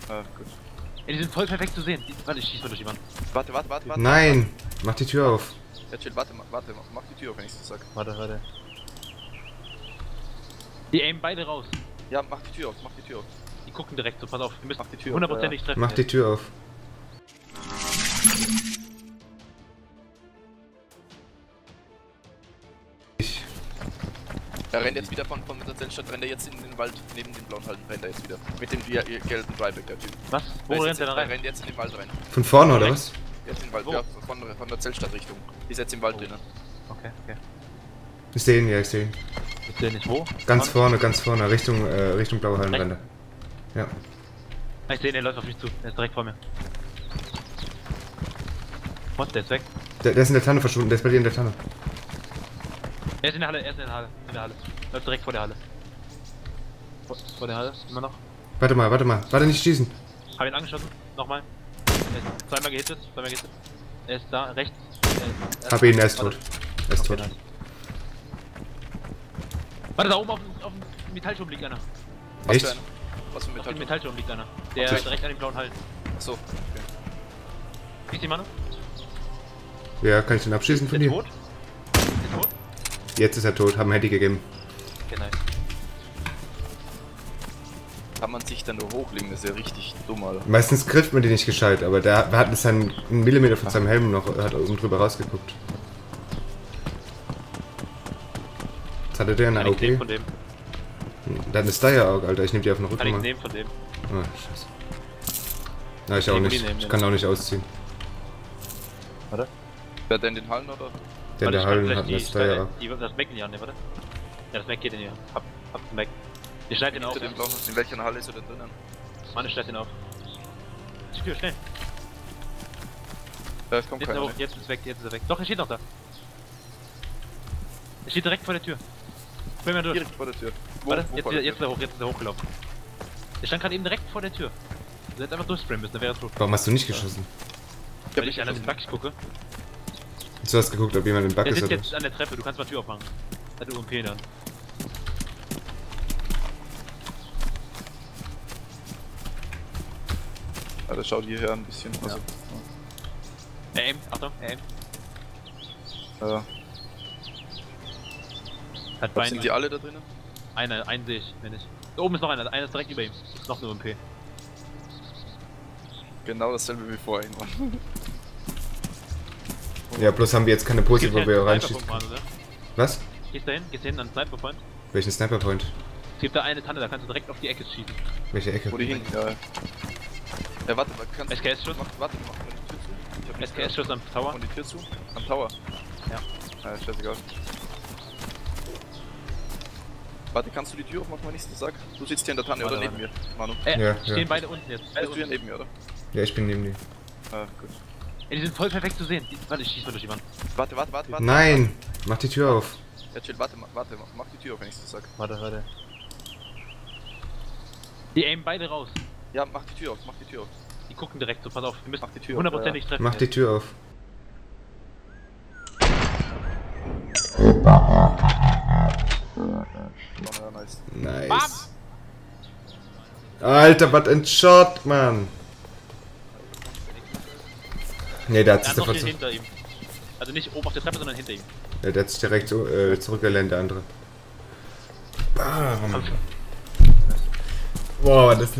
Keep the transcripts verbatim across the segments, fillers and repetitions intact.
Ah, gut. Ey, die sind voll perfekt zu sehen. Die, warte, ich schieß mal durch die Wand. Warte, warte, warte, warte. Nein! Mach die Tür auf. Ja, chill, warte, warte, mach die Tür auf, wenn ich das sag. Warte, warte. Die aimen beide raus. Ja, mach die Tür auf, mach die Tür auf. Die gucken direkt so, pass auf, wir müssen Mach die Tür auf, hundertprozentig ja, ja. treffen. Mach die Tür auf. Ich. Er rennt jetzt wieder von, von der Zeltstadt, rennt er jetzt in den Wald, neben den blauen Halden, rennt er jetzt wieder. Mit dem ge gelben Dryback, der Typ. Was? Wo rennt der da rein? Er rennt jetzt in den Wald rein. Von vorne oder was? Jetzt in den Wald, Wo? ja, von, von der Zeltstadt-Richtung. Die ist jetzt im Wald Oh. drinnen. Okay, okay. Ich sehe ihn, ja, ich sehe ihn. Ich sehe nicht wo. Ganz vorne, ganz vorne, Richtung, äh, Richtung blaue Hallenränder. Ja. Ich sehe ihn, er läuft auf mich zu. Er ist direkt vor mir. Was? Der ist weg. Der, der ist in der Tanne verschwunden, der ist bei dir in der Tanne. Er ist in der Halle, er ist in der Halle. In der Halle. Läuft direkt vor der Halle. Vor, vor der Halle, immer noch. Warte mal, warte mal, warte nicht schießen. Hab ihn angeschossen. Nochmal. Er ist zweimal gehittet, zweimal gehittet. Er ist da, rechts. Er ist, Hab ihn, er ist tot. Warte. Er ist Okay, tot. nice. Warte, da oben auf dem, auf dem Metallturm liegt einer. Was Echt? für eine? Was für ein Auf dem Metall? Metallturm liegt einer. Der Okay. direkt an den blauen Hallen. Achso, okay. Siehst du, Manu? Ja, kann ich den abschießen von Der dir? tot? Der tot? Jetzt ist er tot, haben Handy gegeben. Okay, nice. Kann man sich dann nur hochlegen, das ist ja richtig dumm, Alter. Meistens trifft man die nicht gescheit, aber der hat es einen Millimeter von seinem Helm noch, hat oben drüber rausgeguckt. Jetzt hatte der eine Kann ich nehmen A von G. dem. Der hat eine Steyr Aug, Alter, ich nehm die auf den Kann Rücken ich mal. nehmen von dem. Ah, scheiße. Na, ich auch Kann ich nicht. nehmen, Ich ja. kann auch nicht ausziehen. Warte. Wer denn in den Hallen oder? Der in der Warte, ich kann Hallen vielleicht hat eine die Steyr Steyr- Aug. die- Das Mac in die Hand, ne, warte. Ja, das Mac geht in die Hand. Hab, hab den Mac. Ich schneid den auf. Hinter dem blauen, in welcher Halle ist er denn drinnen? Mann, ich schneid den auf. Die Tür, schnell. Da kommt Jetzt, ist er keiner. hoch, jetzt ist er weg, jetzt ist er weg. Doch, er steht noch da. Er steht direkt vor der Tür. Spring mal durch. Direkt vor der Tür. Wo, Warte, wo jetzt, vor ist er- der jetzt ist Tür? er hoch, jetzt ist er hochgelaufen. Der stand gerade eben direkt vor der Tür. Du hättest einfach durchspringen müssen, dann wäre er tot. Warum hast du nicht geschossen? Ich hab Wenn nicht ich an den geschossen. Bug gucke. Du hast geguckt, ob jemand im Bug Der ist sitzt oder jetzt an der Treppe, du kannst mal Tür aufmachen. Hat U M P dann. Ja, das schaut hierher ein bisschen. Also, Er aimt, Achtung, er aimt. ja. Hat Was Bein. sind die alle da drinnen? Einer, einen sehe ich, wenn ich. Da oben ist noch einer, einer ist direkt über ihm. Ist noch eine U M P. Genau dasselbe wie vorhin. Ja, bloß haben wir jetzt keine Pose, wo wir reinschießen Sniper-Punkt, können. oder? Was? Gehst da hin, gehst hin an den Sniper Point. Welchen Sniper Point? Es gibt da eine Tanne, da kannst du direkt auf die Ecke schießen. Welche Ecke? Wo die hingen? Ja. Ja, warte, mal, kannst S K S-Schuss? Mach, warte, mach mal die Tür zu. Ich hab nichts S K S-Schuss am Tower. gehört. Und die Tür zu? Am Tower? Ja. Ja, scheißegal. Warte, kannst du die Tür aufmachen, wenn ich das sag? Du sitzt hier in der Tanne Warte, oder neben warte. mir, Manu? Äh, Ja, stehen ja. beide unten jetzt. Beide Bist du hier unten. neben mir, oder? Ja, ich bin neben dir. Ah, gut. Ey, die sind voll perfekt zu sehen. Die, warte, ich schieß mal durch die Wand. Warte, warte, warte, warte. Nein! Mach die Tür auf. Ja, chill, warte, mach- warte, mach- mach die Tür auf, wenn ich das sag. Warte, warte. Die aimen beide raus. Ja, mach die Tür auf, mach die Tür auf. Die gucken direkt so, pass auf. Wir müssen Mach die Tür auf, hundertprozentig treffen. Mach die Tür auf. Oh, ja, nice. Nice. Alter, was ein Shot, Mann. Ne, der hat Er sich hat noch sofort den zu, hinter ihm. Also nicht oben auf der Treppe, sondern hinter ihm. ja, der hat sich direkt so, äh, zurückgelernt, der andere. Bam. Boah, das.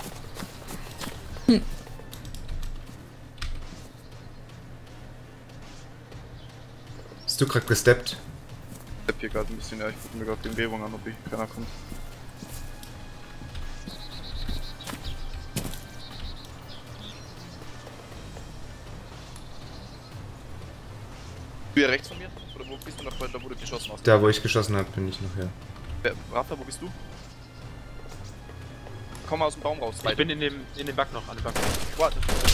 Bist du gerade gesteppt? Ich hab hier gerade ein bisschen, ja, ich guck mir gerade die Umgebung an, ob hier keiner kommt. Du hier rechts von mir? Oder wo bist du noch, da wo du geschossen hast? Da, wo ich geschossen habe, bin ich noch, ja. Wer, Rafa, wo bist du? Komm mal aus dem Baum raus, Ich beide. bin in dem, in dem Bug noch, an dem Bug. Warte.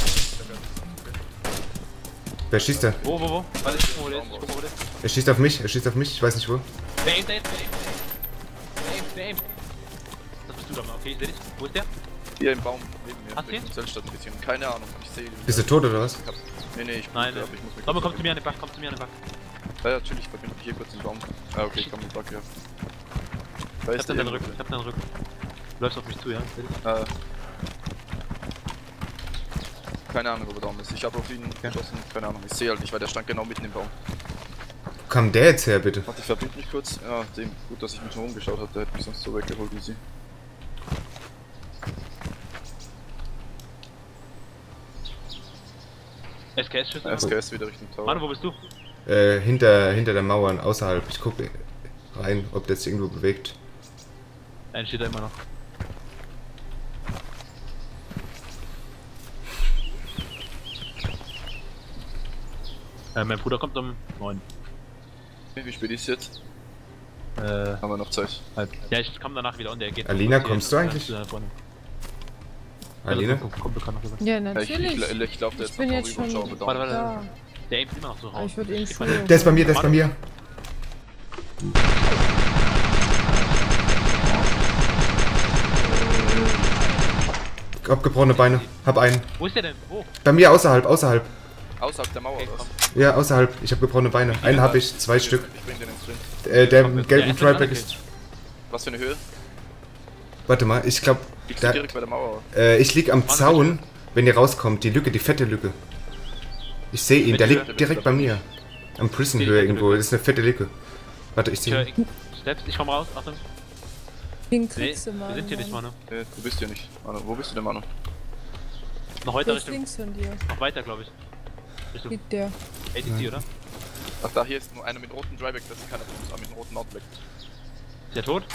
Wer schießt da? Wo, wo, wo? Warte, ich guck mal, wo der ist. Ich guck mal, wo der ist. Er schießt auf mich, er schießt auf mich, ich weiß nicht wo. Der aimt, der aimt, der aimt, der aimt, der aimt. Das bist du doch mal, okay, ich seh dich. Wo ist der? Hier im Baum neben mir. Hast du ihn? Richtung Zeltstadt ein bisschen. Keine Ahnung, ich sehe ihn. Bist du tot oder was? Ich hab, nee, nee, ich Nein, blute, nein. aber ich muss mich Komm, kurz komm zu mir an den Bug, komm zu mir an den Bug. Ja, ja, natürlich, da bin ich hier kurz im Baum. Ah, okay, ich komm mit Back, ja. Da Ich ist hab der deinen Rücken, ich hab deinen Rücken. Du läufst auf mich zu, ja? Seh dich? Äh, Keine Ahnung, ob er da ist. Ich habe auf ihn geschossen, keine Ahnung. Ich sehe halt nicht, weil der stand genau mitten im Baum. Wo kam der jetzt her, bitte? Warte, ich verbind mich kurz. Ja, dem, gut, dass ich mich schon umgeschaut habe, der hätte mich sonst so weggeholt wie sie. S K S-Schüsse. S K S wieder Richtung Tower. Manu, wo bist du? Äh, hinter, hinter der Mauer, außerhalb. Ich gucke rein, ob der sich irgendwo bewegt. Nein, steht da immer noch. Äh, mein Bruder kommt um neun. Wie spät ist jetzt? Äh, Haben wir noch Zeit? halb. Ja, ich komme danach wieder und der geht. Alina, kommst du eigentlich? Ja, Alina? Kommt, kommt bekannt noch gesagt. Ja, Ja, ich, natürlich. ich, ich, ich laufe Ich jetzt bin noch jetzt rüber und schon schaue, ob er Warte, da warte. da. Der aimt immer noch so raus. Ich würde ihn Geht mal- führen. Der ist bei mir, der ist bei mir. Abgebrochene Beine. Hab einen. Wo ist der denn? Wo? Bei mir außerhalb, außerhalb. außerhalb der Mauer Okay, oder was? komm. Ja, außerhalb. Ich habe gebrochene Beine. Einen habe ich, zwei Stück. Ich bring den ins Sprint. Äh, der Komm, mit der gelben ist dran Drypack gekillt. ist. Was für eine Höhe? Warte mal, ich glaube. Liegst du direkt bei der Mauer? Äh, ich lieg am Warte, Zaun, wenn ihr rauskommt. Die Lücke, die fette Lücke. Ich sehe ihn, der Welche liegt Lücke? direkt bei mir. Am Prison Die Höhe fette irgendwo. Lücke. Das ist eine fette Lücke. Warte, ich Ich höre sehe ihn. Steps, ich komm raus, Achtung. Den Nee, kriegst du mal. wir sind hier nicht, Manu. Äh, du bist hier nicht. Manu, wo bist du denn, Manu? Noch weiter Der ist Richtung, links von dir. noch weiter, glaube ich. Richtung Liegt der. A T C, oder? Ach, da hier ist nur einer mit rotem Dryback, das ist keiner von uns, aber mit einem roten Outback. Ist der tot?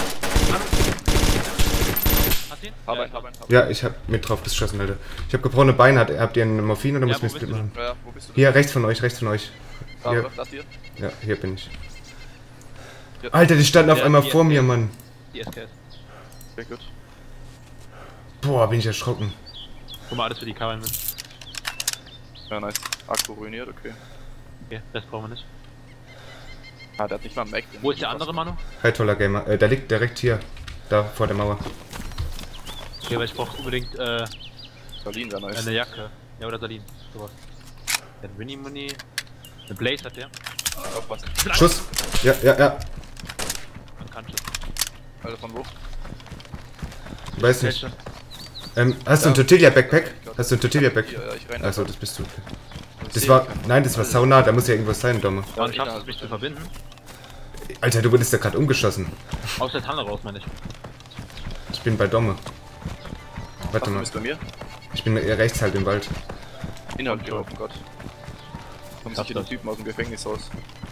Hast du ihn? Hab Ja, einen, hab einen, hab einen. Ja, ich hab mit drauf geschossen, Alter. Ich hab gebrochene Beine. Hat, habt ihr einen Morphin oder Ja, muss wo ich mir bist Split du machen? Ja, wo bist du denn? Hier, rechts von euch, rechts von euch. Da, Hier. oder? Das hier? Ja, hier bin ich. Ja. Alter, die standen auf Ja, einmal hier, vor mir, hier. Mann. Die S K S. Okay, gut. Boah, bin ich erschrocken. Guck mal, alles für die Kabel mit. Ja, nice. Akku ruiniert, okay. Okay, das brauchen wir nicht. Ah, der hat nicht mal einen Mac. Wo ist der andere, Manu? Hi, toller Gamer. Äh, der liegt direkt hier. Da, vor der Mauer. Okay, weil ich brauche unbedingt äh, Berlin wäre nice. eine Jacke. Ja, oder Salin. Sowas. Der hat Winnie Money. Eine Blaze hat der. Aufpassen. Schuss! Ja, ja, ja. Man kann Schuss. Alter, von wo? Weiß nicht. Ähm, hast du ein Tortilla-Backpack? Hast du ein Tortilla-Backpack? Ja, ich renn. Achso, das bist du. Ich Das seh war. keinen. Nein, das war sauna, da muss ja irgendwas sein, Domme. Wann Ja, schaffst du es, innerhalb mich zu wahrscheinlich. verbinden? Alter, du wurdest da gerade umgeschossen. Aus der Tanne raus, meine ich. Ich bin bei Domme. Ach, Warte du mal. bist bei mir? Ich bin eher rechts halt im Wald. Inhalt gelaufen, Gott. Kommen sich hier die Typen aus dem Gefängnis raus.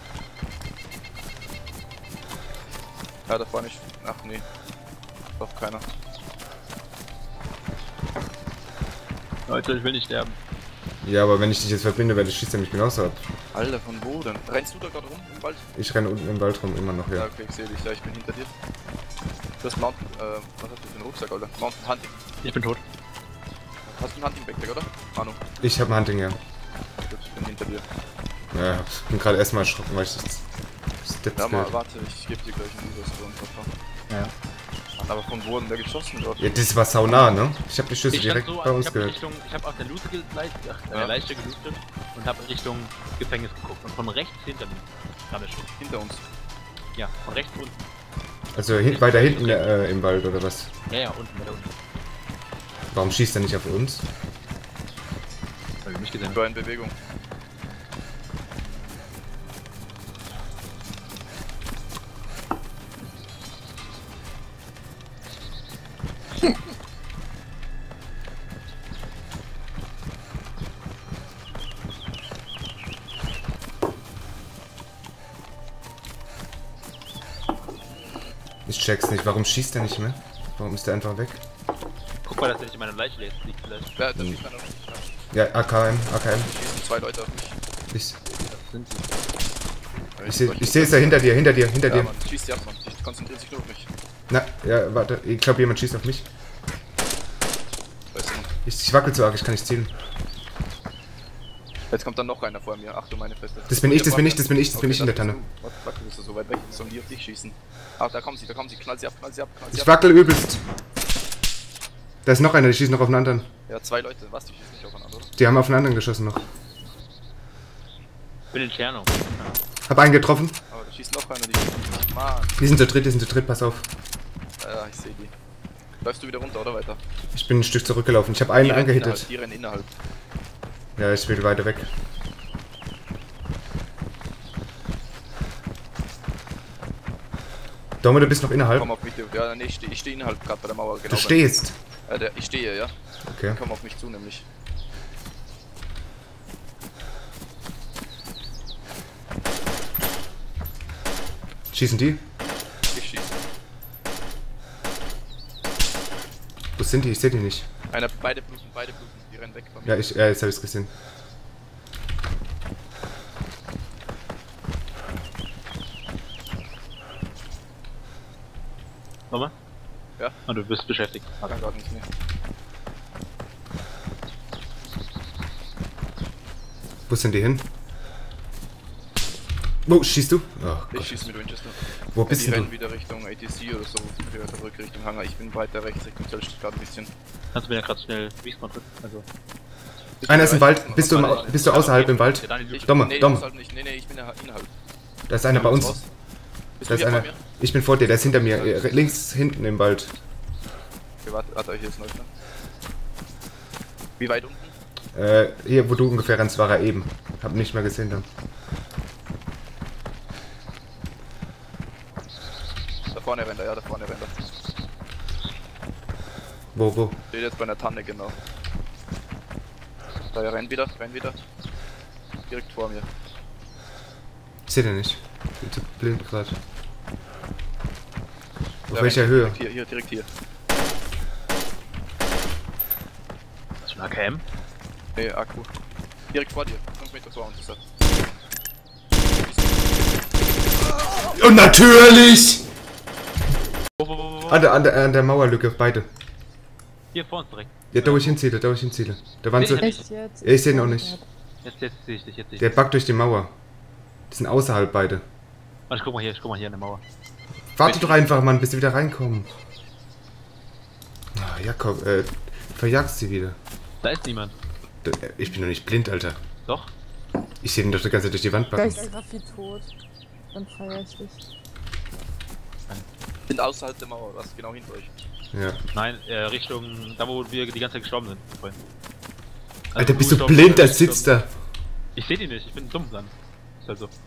Ja, das war nicht. Ach nee. Doch keiner. Leute, ich will nicht sterben. Ja, aber wenn ich dich jetzt verbinde, werde schießt er mich genauso ab. Alter, von wo denn? Rennst du da gerade rum im Wald? Ich renne unten im Wald rum immer noch, Ja, ja. okay, ich sehe dich. Ja, ich bin hinter dir. Das Mountain, äh, was hast du für einen Rucksack, Alter? Mountain Hunting. Ich bin tot. Hast du einen Hunting Backpack, oder? Manu. Ich habe ein Hunting, ja. Gut, ich bin hinter dir. Ja, ich bin gerade erstmal erschrocken, weil ich das Steps Ja, mal, gehört. warte, ich gebe dir gleich einen Übersprung. Ja. Aber von wo denn der geschossen dort? Ja, das war sauna, ne? Ich habe die Schüsse Ich stand direkt so, bei ich uns hab gehört. Richtung, ich habe auf der Lute geleitet, ach, Ja. äh, Leiche gelootet und habe Richtung Gefängnis geguckt und von rechts hinter mir kam der Schuss. Hinter uns. Ja, von rechts unten. Also hin, weiter hinten äh, im Wald oder was? Ja, ja, unten, weiter unten. Warum schießt er nicht auf uns? Weil wir mich gesehen Ich haben. war in Bewegung. Ich check's nicht. Warum schießt er nicht mehr? Warum ist er einfach weg? Guck mal, dass er nicht in meiner Leiche liegt vielleicht. Ja, da Hm. schießt einer auf mich. Ja, A K M, A K M. Da schießen zwei Leute auf mich. Ich, Sind sie. Ja, ich sehe ich seh es da hinter dir, hinter dir, hinter Ja, dir. Mann, schießt die ab, Mann. Die konzentriert sich nur auf mich. Na, ja, warte. Ich glaube, jemand schießt auf mich. Weißt du, Mann. Ich, ich wackel zu arg, ich kann nicht zielen. Jetzt kommt dann noch einer vor mir. Ach du meine Fresse. Das bin ich, das bin ich, das bin ich, das bin ich in der dann Tanne. bist du- Warte, warte, bist du so weit weg? Sollen die auf dich schießen? Ach, da kommen sie, da kommen sie. Knall sie ab, knall sie ab, knall sie Ich ab. wackel übelst. Da ist noch einer, die schießt noch auf einen anderen. Ja, zwei Leute. Was? Die schießen nicht aufeinander, oder? Die haben auf einen anderen geschossen noch. Ich bin in Tscherno. Hab einen getroffen. Aber da schießt noch einer. Die... Mann. Die sind zu dritt, die sind zu dritt, pass auf. Ja, ich sehe die. Läufst du wieder runter oder weiter? Ich bin ein Stück zurückgelaufen. Ich habe einen Die rennen angehittet. innerhalb, die rennen innerhalb. Ja, ich will weiter weg. Domme, du bist noch innerhalb. Komm auf mich, ja, nee, ich stehe ich steh innerhalb gerade bei der Mauer. Genau Du stehst. Bei, äh, der, ich stehe, ja. Okay. Komm auf mich zu, nämlich. Schießen die? Ich schieße. Wo sind die? Ich sehe die nicht. Einer, beide bluten, beide bluten, die rennen weg von mir. Ja, ich, ja, jetzt habe ich es gesehen. Nochmal? Ja. Und du bist beschäftigt. Ah, dann gar nicht mehr. Wo sind die hin? Wo schießt du? Oh Ich Gott. schieße mit Winchester. Wo Ja, bist die denn rennen du? wieder Richtung A T C oder so, wieder zurück Richtung Hangar. Ich bin weiter rechts Richtung Zellstadt gerade ein bisschen. Kannst du mir ja gerade schnell Respawn drücken? Also. Einer ist im Wald. Bist du, im, Au- bist du außerhalb im Wald? Ja, Daniel, Ich, Domme, nee, Domme. außerhalb nicht. Nee, nee, ich bin innerhalb. Da ist einer bei uns. Raus. Bist Da du ist hier einer. bei mir? Ich bin vor dir, der ist hinter mir. äh, Links hinten im Wald. Okay, warte, warte, hier ist ein Leutnant. Wie weit unten? Äh, hier, wo du ungefähr rennst, war er eben. Hab nicht mehr gesehen dann. Da vorne rennt er, ja, da vorne rennt er. Wo, wo? Steht jetzt bei einer Tanne, genau. Da, er rennt wieder, rennt wieder. Direkt vor mir. Ich seh den nicht. Ich bin zu blind gerade. Auf Der welcher rennt Höhe? Direkt hier, hier, direkt hier. Hast du eine A K M? Nee, Akku. Direkt vor dir. fünf Meter vor uns ist er. Und natürlich! Wo, wo, wo, wo? An der, an der, an der Mauerlücke, beide. Hier vor uns direkt. Ja, da wo ich hinziele, da wo ich hinziele. Da waren Nee, sie. nee, Echt jetzt? Ich seh ihn auch nicht. Jetzt, jetzt sehe ich dich, jetzt sehe ich Der dich. backt durch die Mauer. Die sind außerhalb beide. Warte, ich guck mal hier, ich guck mal hier an der Mauer. Warte doch einfach, Mann, bis sie wieder reinkommen. Ah, Jakob, äh, verjagst sie wieder. Da ist niemand. Da- äh, Ich bin doch nicht blind, Alter. Doch? Ich sehe den doch die ganze Zeit durch die Wand Gleich backen. ist Raffi tot. Dann feier ich dich. Sind außerhalb der Mauer, was genau hinter euch. Ja. Nein, äh, Richtung, da wo wir die ganze Zeit gestorben sind. vorhin. Also, Alter, bist du gestorben blind? bist, Da sitzt gestorben da. bist. Ich seh die nicht, ich bin dumm dann. Ist halt so.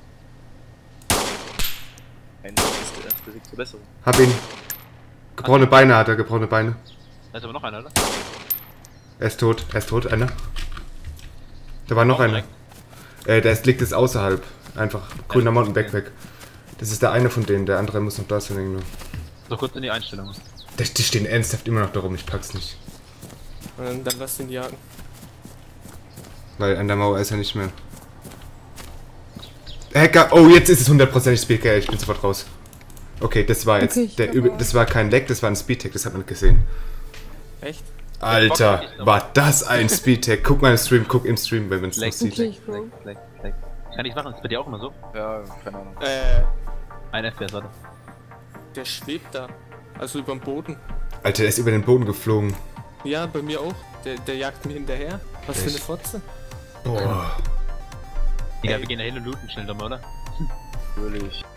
Nein, das ist der erste Weg zur Besserung. Hab ihn. Gebrochene Beine hat er, gebrochene Beine. Da ist aber noch einer, oder? Er ist tot, er ist tot, einer. Da war noch Auch einer. Äh, der ist, liegt jetzt außerhalb. Einfach grüner Ja, Mountain okay. Backpack. Das ist der eine von denen, der andere muss noch da sein irgendwo. So kurz in die Einstellung. Die, die stehen ernsthaft immer noch da rum, ich pack's nicht. Und dann, dann lass den jagen. Weil an der Mauer ist er nicht mehr. Hacker, oh, jetzt ist es hundertprozentig Speedhack, ich bin sofort raus. Okay, das war jetzt, Okay, ich der bin Übe, raus. das war kein Lag, das war ein Speedhack, das hat man gesehen. Echt? Alter, war das ein Speedhack. Guck mal im Stream, guck im Stream, wenn man es noch Lag. sieht. Okay, ich Bro. Lag, lag. Kann ich machen, ist bei dir auch immer so? Ja, keine Ahnung. Äh, Ein F P S, warte. der schwebt da. Also überm Boden. Alter, der ist über den Boden geflogen. Ja, bei mir auch. Der, der jagt mir hinterher. Was für eine Echt? Fotze. Boah. Digga, wir gehen da hin und looten schnell nochmal, oder? Natürlich.